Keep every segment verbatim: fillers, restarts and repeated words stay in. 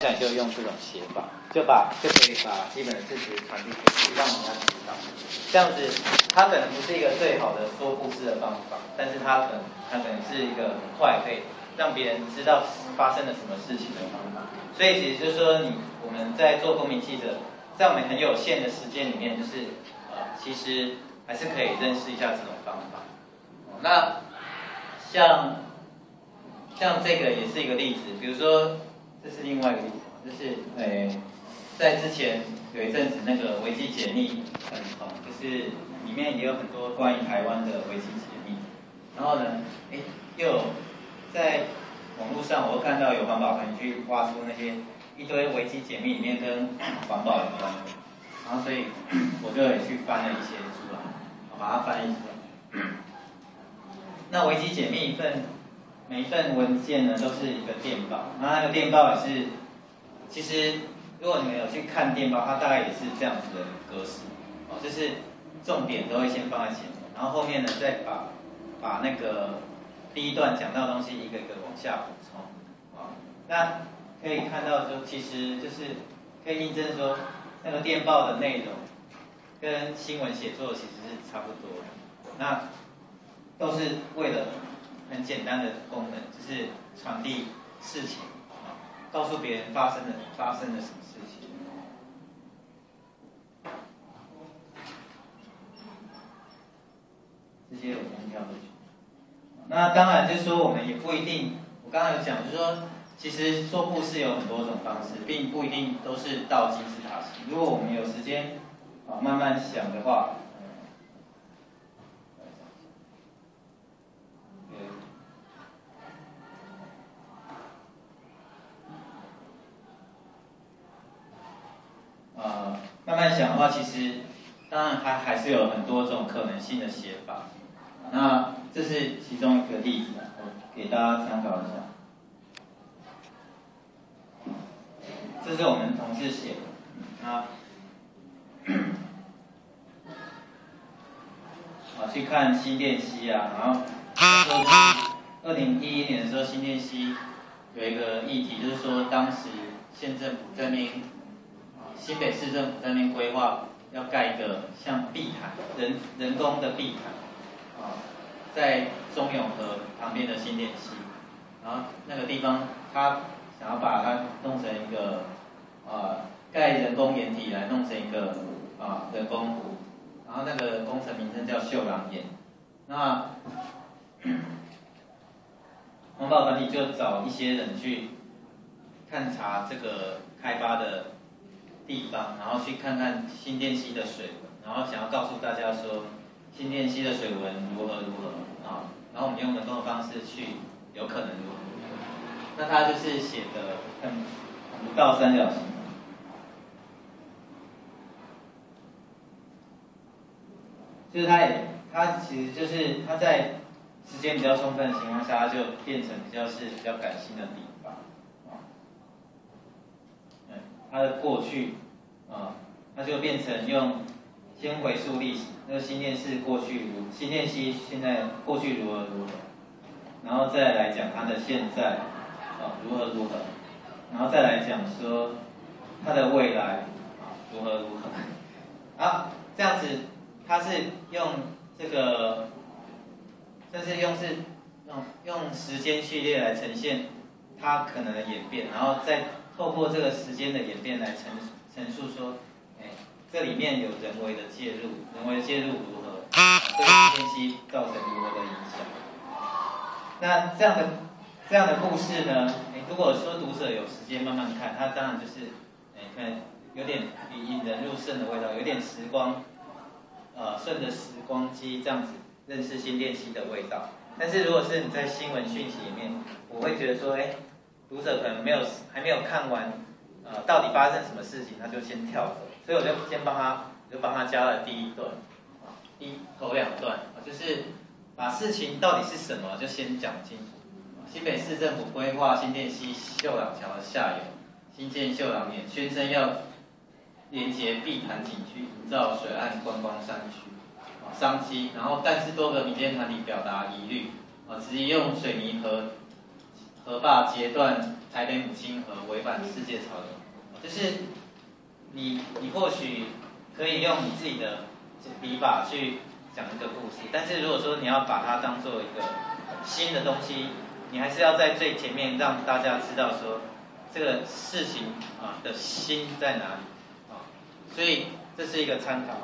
现在就用这种写法，就把就可以把基本的事实传递出去，让人家知道。这样子，它可能不是一个最好的说故事的方法，但是它可能它可能是一个很快可以让别人知道发生了什么事情的方法。所以其实就是说你，我们在做公民记者，在我们很有限的时间里面，就是呃，其实还是可以认识一下这种方法。那像像这个也是一个例子，比如说。这是另外一个例子，就是诶，在之前有一阵子那个维基解密很红，就是里面也有很多关于台湾的维基解密。然后呢，诶，又有在网络上我又看到有环保团去挖出那些一堆维基解密里面跟环保有关的，然后所以我就也去翻了一些出来，把它翻译出来。那维基解密一份。每一份文件呢都是一个电报，然后那个电报也是，其实如果你们有去看电报，它大概也是这样子的格式，哦，就是重点都会先放在前面，然后后面呢再把把那个第一段讲到的东西一个一个往下补充，啊，那可以看到说，其实就是可以印证说，那个电报的内容跟新闻写作其实是差不多的，那都是为了。很简单的功能，就是传递事情，啊，告诉别人发生了发生了什么事情。这些我先跳过去。那当然就是说，我们也不一定，我刚刚有讲，就是说，其实说故事有很多种方式，并不一定都是倒金字塔型。如果我们有时间啊慢慢想的话。呃，慢慢想的话，其实当然还还是有很多种可能性的写法。那这是其中一个例子，我给大家参考一下。这是我们同事写的，啊，好去看新店溪啊，然后二零一一年的时候，新店溪有一个议题，就是说当时县政府在那边。新北市政府在那边规划要盖一个像碧潭人人工的碧潭，啊，在中永和旁边的新店溪，然后那个地方他想要把它弄成一个啊盖人工岩体来弄成一个啊人工湖，然后那个工程名称叫秀朗岩。那环保团体就找一些人去勘察这个开发的。地方，然后去看看新店溪的水文，然后想要告诉大家说，新店溪的水文如何如何啊，然后我们用人工的方式去，有可能如何如何。那他就是写的很很不到三角形，就是他也他其实就是他在时间比较充分的情况下，他就变成比较是比较感性的笔法。它的过去，啊，它就变成用先回溯历史，那个新店市过去如新店溪现在过去如何如何，然后再来讲它的现在，啊如何如何，然后再来讲说它的未来，啊如何如何，啊这样子它是用这个，这是用是用用时间序列来呈现它可能的演变，然后再。透过这个时间的演变来陈陈述说，哎，这里面有人为的介入，人为的介入如何，对新店溪造成如何的影响？那这样的这样的故事呢，哎，如果说读者有时间慢慢看，他当然就是，哎，看有点引人入胜的味道，有点时光，呃，顺着时光机这样子认识新店溪的味道。但是如果是你在新闻讯息里面，我会觉得说，哎。读者可能没有还没有看完，呃，到底发生什么事情，他就先跳走，所以我就先帮他，就帮他加了第一段，啊，第一头两段，啊，就是把事情到底是什么就先讲清楚。新北市政府规划新店溪秀朗桥的下游新建秀朗岩，宣称要连接碧潭景区，营造水岸观光山区，啊，商机。然后，但是多个民间团体表达疑虑，啊，质疑用水泥和河坝截断台北母亲河违反世界潮流，就是你你或许可以用你自己的笔法去讲一个故事，但是如果说你要把它当做一个新的东西，你还是要在最前面让大家知道说这个事情啊的心在哪里啊，所以这是一个参考。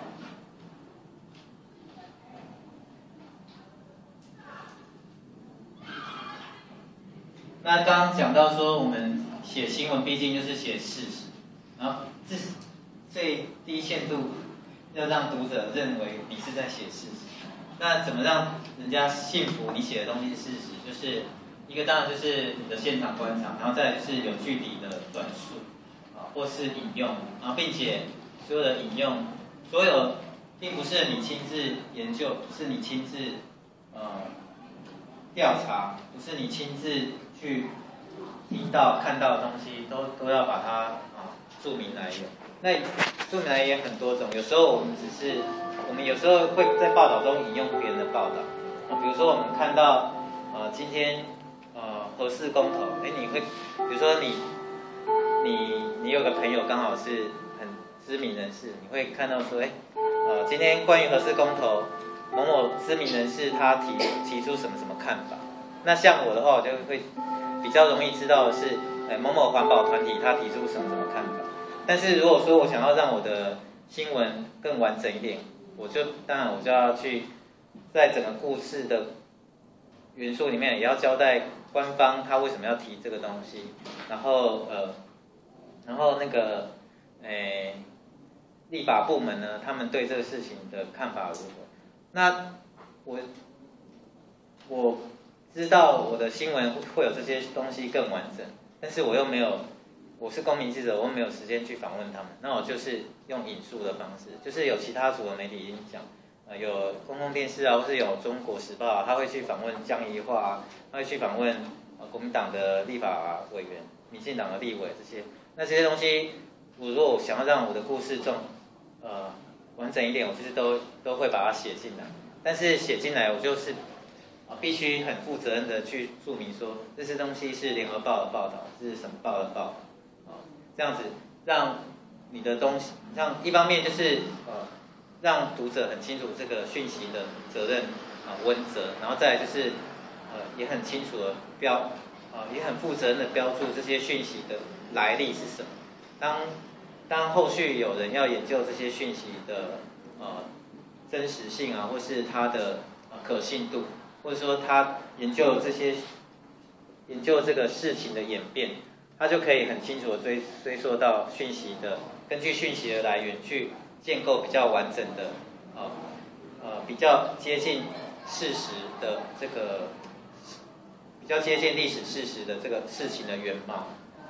那刚刚讲到说，我们写新闻毕竟就是写事实，然后最最低限度要让读者认为你是在写事实。那怎么让人家信服你写的东西是事实？就是一个当然就是你的现场观察，然后再来就是有据理的转述啊，或是引用，然后并且所有的引用，所有并不是你亲自研究，不是你亲自呃调查，不是你亲自去听到看到的东西，都都要把它啊注明来源。那注明来源很多种，有时候我们只是我们有时候会在报道中引用别人的报道啊，比如说我们看到呃今天呃核四公投，哎你会比如说你你你有个朋友刚好是很知名人士，你会看到说哎呃今天关于核四公投某某知名人士他提提出什么什么看法。那像我的话，我就会比较容易知道的是，呃，某某环保团体他提出什么什么看法。但是如果说我想要让我的新闻更完整一点，我就当然我就要去在整个故事的元素里面，也要交代官方他为什么要提这个东西，然后呃，然后那个，诶、呃，立法部门呢，他们对这个事情的看法如何？那我我。知道我的新闻会有这些东西更完整，但是我又没有，我是公民记者，我没有时间去访问他们，那我就是用引述的方式，就是有其他主流媒体已经讲，呃，有公共电视啊，或是有中国时报啊，他会去访问江宜桦啊，他会去访问呃国民党的立法委员、民进党的立委这些，那这些东西，我如果想要让我的故事中，呃，完整一点，我就是都都会把它写进来，但是写进来我就是。啊，必须很负责任的去注明说，这些东西是联合报的报道，这是什么报的报道，啊，这样子让你的东西，让一方面就是呃，让读者很清楚这个讯息的责任啊问责，然后再来就是呃也很清楚的标啊也很负责任的标注这些讯息的来历是什么。当当后续有人要研究这些讯息的呃真实性啊，或是它的呃可信度。或者说他研究这些研究这个事情的演变，他就可以很清楚的追追溯到讯息的，根据讯息的来源去建构比较完整的，呃呃比较接近事实的这个，比较接近历史事实的这个事情的原貌。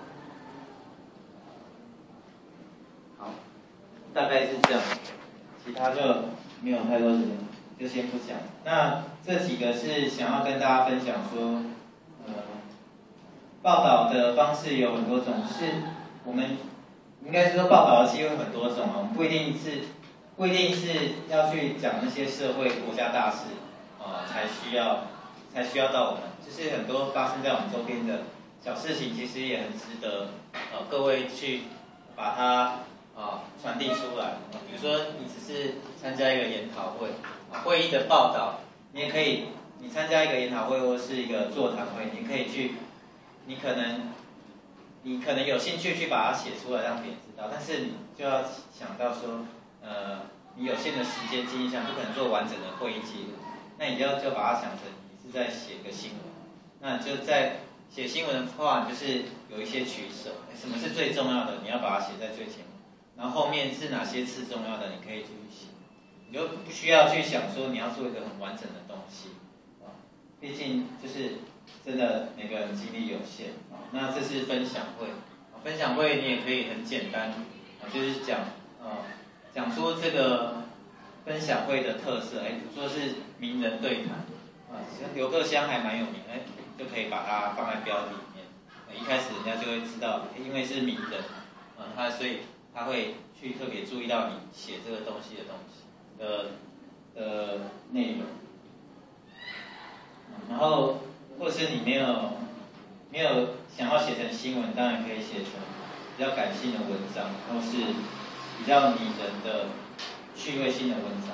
好，大概是这样，其他就没有太多时间。就先不讲。那这几个是想要跟大家分享说，呃，报道的方式有很多种，是我们应该是说报道的机会很多种啊，我们不一定是不一定是要去讲那些社会国家大事啊、呃、才需要才需要到我们，就是很多发生在我们周边的小事情，其实也很值得呃各位去把它啊传递出来。比如说你只是参加一个研讨会。会议的报道，你也可以，你参加一个研讨会或是一个座谈会，你可以去，你可能，你可能有兴趣去把它写出来让别人知道，但是你就要想到说，呃，你有限的时间精力下，不可能做完整的会议记录，那你就要就把它想成你是在写一个新闻，那就在写新闻的话，就是有一些取舍，什么是最重要的，你要把它写在最前面，然后后面是哪些次重要的，你可以继续写。你就不需要去想说你要做一个很完整的东西，啊，毕竟就是真的每个人精力有限啊。那这是分享会，分享会你也可以很简单啊，就是讲啊，讲出这个分享会的特色，哎，比如说是名人对谈啊，像刘克襄还蛮有名，哎，就可以把它放在标题里面。一开始人家就会知道，因为是名人，啊，他所以他会去特别注意到你写这个东西的东西。的的内容，然后或是你没有没有想要写成新闻，当然可以写成比较感性的文章，或是比较拟人的趣味性的文章。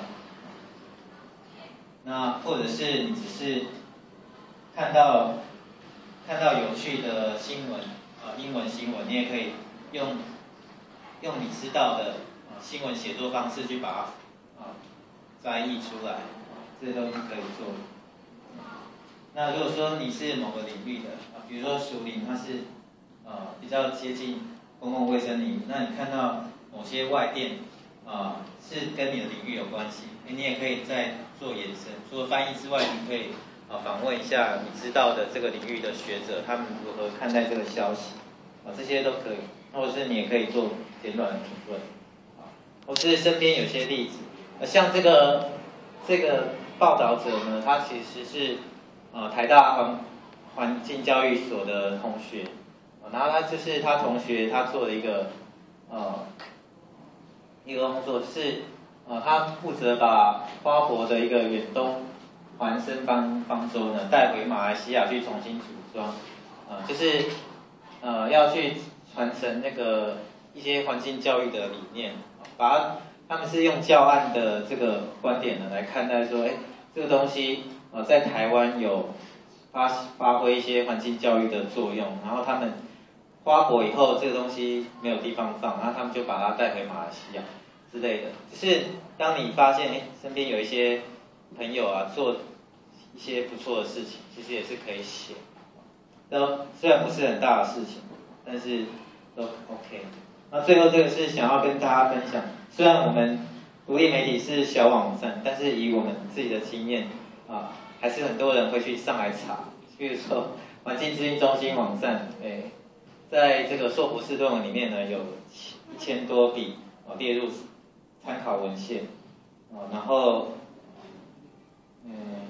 那或者是你只是看到看到有趣的新闻，呃，英文新闻，你也可以用用你知道的呃新闻写作方式去把它啊、呃、摘译出来，这都是可以做的。那如果说你是某个领域的，啊，比如说属灵，它是呃比较接近公共卫生领域，那你看到某些外电啊、呃、是跟你的领域有关系，你也可以再做延伸。除了翻译之外，你可以啊访问一下你知道的这个领域的学者，他们如何看待这个消息啊，这些都可以。或者是你也可以做简短的评论啊，或是身边有些例子，呃，像这个这个报道者呢，他其实是。呃，台大环环境教育所的同学，然后他就是他同学，他做了一个呃一个工作，是呃他负责把花博的一个远东环生方方舟呢带回马来西亚去重新组装，呃就是呃要去传承那个一些环境教育的理念，把它他们是用教案的这个观点呢来看待说，哎，这个东西。呃，在台湾有发发挥一些环境教育的作用，然后他们花博以后这个东西没有地方放，然后他们就把它带回马来西亚之类的。就是当你发现，哎，身边有一些朋友啊做一些不错的事情，其实也是可以写。都虽然不是很大的事情，但是都 OK。那最后这个是想要跟大家分享，虽然我们独立媒体是小网站，但是以我们自己的经验啊。还是很多人会去上来查，比如说环境资讯中心网站，诶，在这个硕博士论文里面呢，有一千多笔哦列入参考文献，哦，然后，嗯，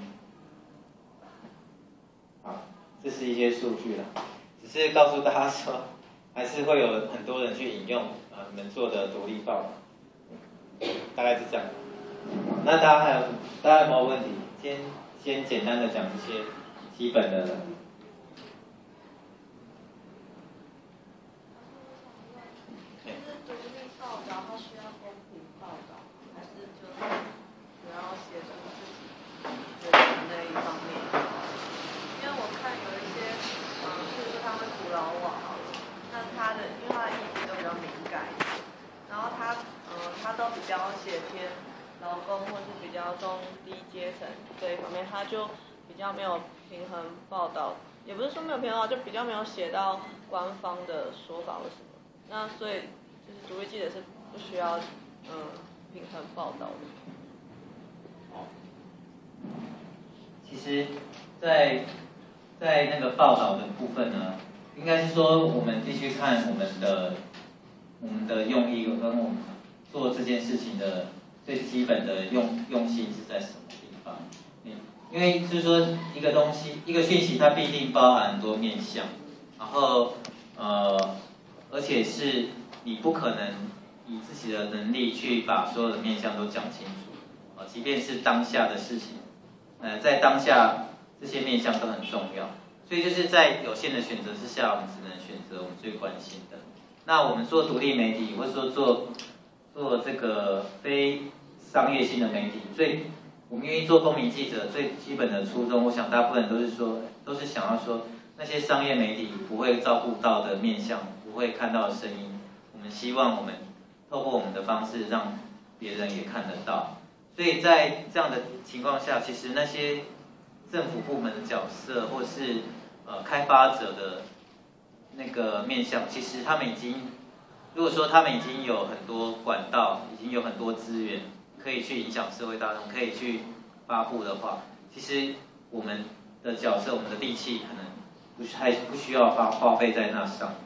好，这是一些数据啦，只是告诉大家说，还是会有很多人去引用啊你们做的独立报道，大概是这样。那大家还有大家有没有问题？先。先简单的讲一些基本的。 就是独立报道，它需要公平报道，还是就是主要写出自己觉得那一方面？因为我看有一些，嗯，譬如说他们捕捞网好了，那他的因为他的议题都比较敏感，然后他，嗯，他都比较写偏。劳工或是比较中低阶层这一方面，他就比较没有平衡报道，也不是说没有平衡报道，就比较没有写到官方的说法或什么。那所以就是独立记者是不需要嗯平衡报道的。 哦，其实在，在在那个报道的部分呢，应该是说我们必须看我们的我们的用意跟我们做这件事情的。最基本的用用心是在什么地方？嗯，因为就是说一个东西，一个讯息，它必定包含很多面向，然后呃，而且是你不可能以自己的能力去把所有的面向都讲清楚，啊，即便是当下的事情，呃，在当下这些面向都很重要，所以就是在有限的选择之下，我们只能选择我们最关心的。那我们做独立媒体，或者说做做这个非商业性的媒体，最我们愿意做公民记者最基本的初衷，我想大部分人都是说，都是想要说那些商业媒体不会照顾到的面向，不会看到的声音，我们希望我们透过我们的方式让别人也看得到。所以在这样的情况下，其实那些政府部门的角色，或是呃开发者的那个面向，其实他们已经，如果说他们已经有很多管道，已经有很多资源。可以去影响社会大众，可以去发布的话，其实我们的角色、我们的力气可能不还不需要花花费在那上面。